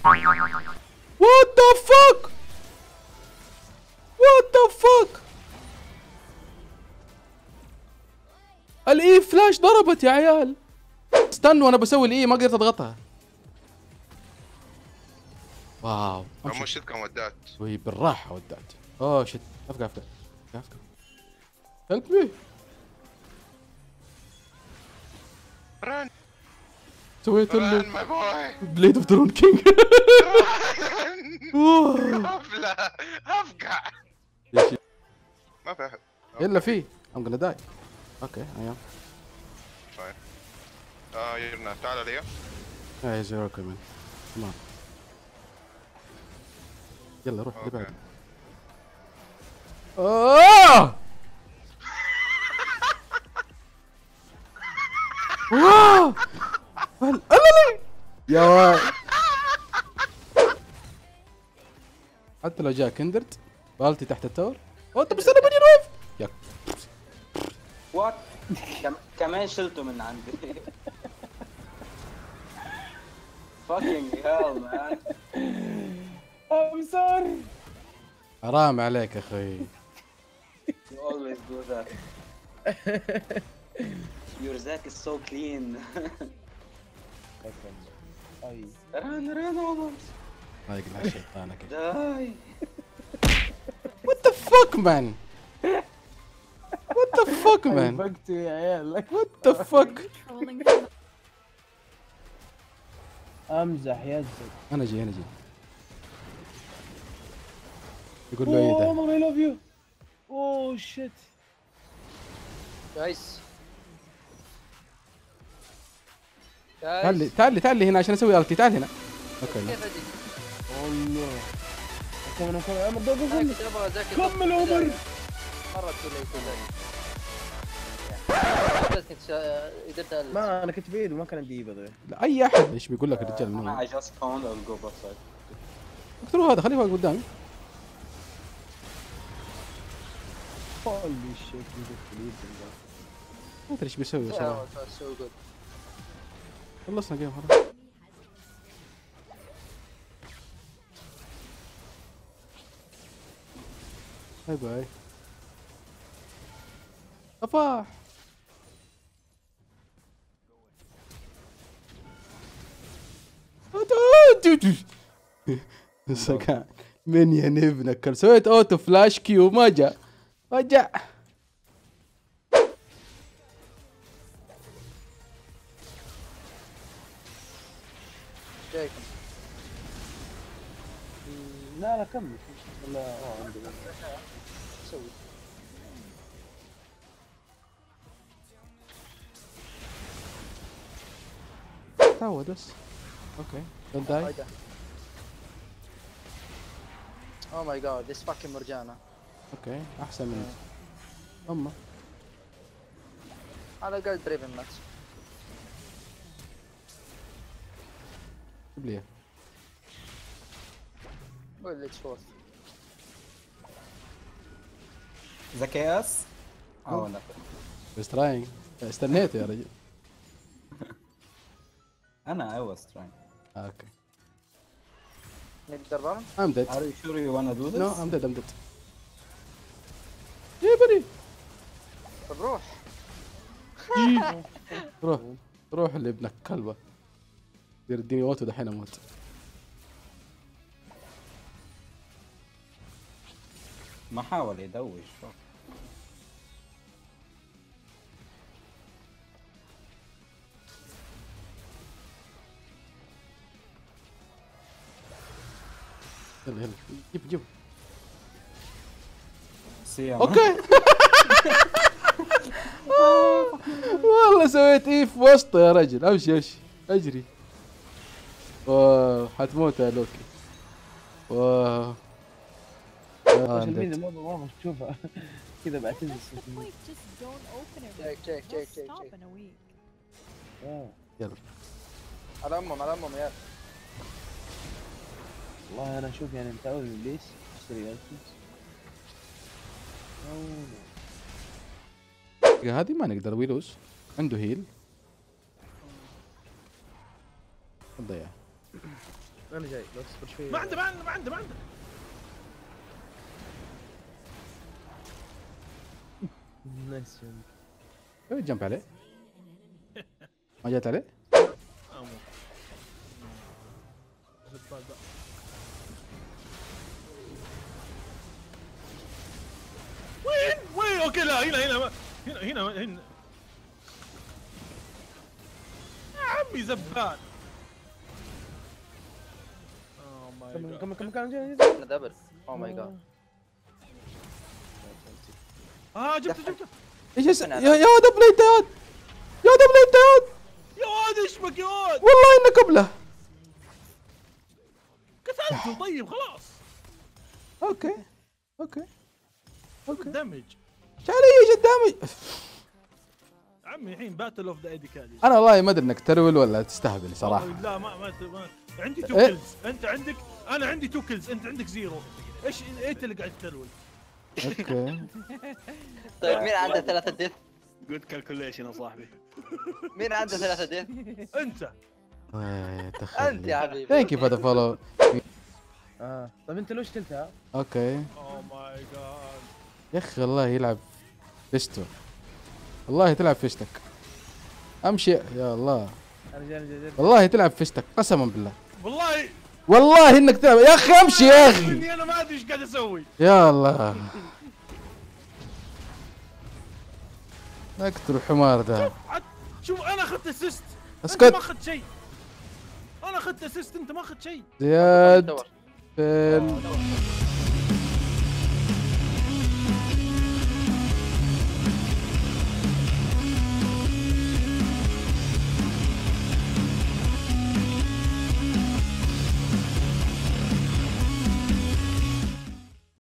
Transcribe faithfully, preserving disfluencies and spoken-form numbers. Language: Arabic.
وات ذا فك وات ذا فك. الاي فلاش ضربت يا عيال. استنوا انا بسوي الاي ما قدرت اضغطها. واو مو شت كم ودات. وي بالراحه ودعت. اوه شت افقع افقع افقع. هلب مي. رن سويت رن له ماي بوي. بليد اوف درون كينج. افلة افقع. ما في احد. يلا في I'm gonna die. اوكي I am. طيب اه يرنا تعال لي. Yeah, he's your man. Come on. يلا روح اللي بعده. اوه واو هل يا واي. حتى لو جاء كندرد بالتي تحت التور. اوه انت بستنى بني رويف يا وات كمان شلته من عندي. fucking hell man. I'm sorry. حرام عليك اخي. You always do that. Your Zack is so clean. اي رن رن عمر. ما يقلع شيطانك. داي. What the fuck man. What the fuck man. فقتوا يا عيال. What the fuck. امزح يزك. انا جي انا جي. يقول له ايه ده. عمر I love you. اوه شيت. جايز تعال لي تعال لي تعال لي هنا عشان اسوي التي. تعال هنا. اوكي كيف ادري؟ والله. كمل كمل عمر دق أنا كمل. كنت ابغى اذاكر كمل عمر. مرة تولي بس كنت قدرت ألبس. ما انا كنت بعيد وما كان عندي بدر. لا اي احد ايش بيقول لك الرجال من I هون. just found I'll go outside. اقتلوا هذا خليه واقف قدامي. هولي شيت ما ادري ايش بيسوي صراحه. So good. خلصنا جيم خلاص. باي باي. صفاح. سكان من يا ابنك سويت اوتو فلاش كيو ما جاء ما جاء. جايكم. لا لا كمل. ولا اه عندي سوي. تعود بس. اوكي don't die. Oh my god, this fucking مرجانة. اوكي احسن من امه. على الاقل دريفن مات. جيب لي ولا اتس فورث. ذكاءس؟ اه لا. بس تراينج. استنيت يا رجل. انا I was trying. اوكي نقدر ضرب؟ I'm dead. Are you sure you wanna do this? No I'm dead I'm dead. جيبني. طب روح. روح روح لابنك كلبه. يرديني اوتو دحين اموت. ما حاول يدوش. يلا يلا جيب جيب. اوكي. والله سويت ايه في وسطه يا رجل. امشي امشي اجري. واو حتموت يا لوكي. واو الفيديو ما ما ابغى اشوفها كذا بعتذر. جايك جايك جايك جايك يلا على امهم على امهم يا والله انا اشوف يعني متعود من ابليس اشتري ايتمز. هذه ما نقدر ويلوز. عنده هيل. ضيع. انا جاي لو تصبر شوي. ما عنده ما عنده ما عنده ما عنده. نايس جامب. سوي جنب عليه. ما جات عليه؟ امو وين وين اوكي لا هنا هنا هنا هنا هنا يا عمي زبال. اوه ماي كم جاد. كم كم كم جاي. انا دبل. اوه ماي جاد. اه جبته جبته ايش اس- يا يا واد ابلي انت يا واد. يا واد ابلي انت يا واد. يا واد ايش بك يا واد؟ والله انك قبله. قتلته طيب خلاص. اوكي اوكي اوكي. دمج شعري ايش الدامج؟ عمي الحين باتل اوف ذا ايدي كالي. انا والله ما ادري انك ترول ولا تستهبل صراحه. لا ما ما, ما. عندي تو إيه؟ كيلز، انت عندك انا عندي تو كيلز، انت عندك زيرو. ايش انت اللي قاعد تترول؟ اوكي. طيب مين عنده ثلاثة ديث؟ جود كالكوليشن يا صاحبي. مين عنده ثلاثة ديث؟ انت انت يا حبيبي. ثانك يو فور ذا فولو. اه طيب انت لو شلتها؟ اوكي اوه ماي جاد. يا اخي والله يلعب فيشته. والله تلعب فيشتك. امشي يا الله. انا جاي انا جاي. والله تلعب فيشتك قسما بالله. والله والله انك تلعب يا اخي. امشي يا اخي. اني انا ما ادري ايش قاعد اسوي. يا الله. اقتل الحمار ده. عاد شوف انا اخذت اسيست. اسكت. انت ما اخذت شيء. انا اخذت اسيست انت ما اخذت شيء. زياد دور. فين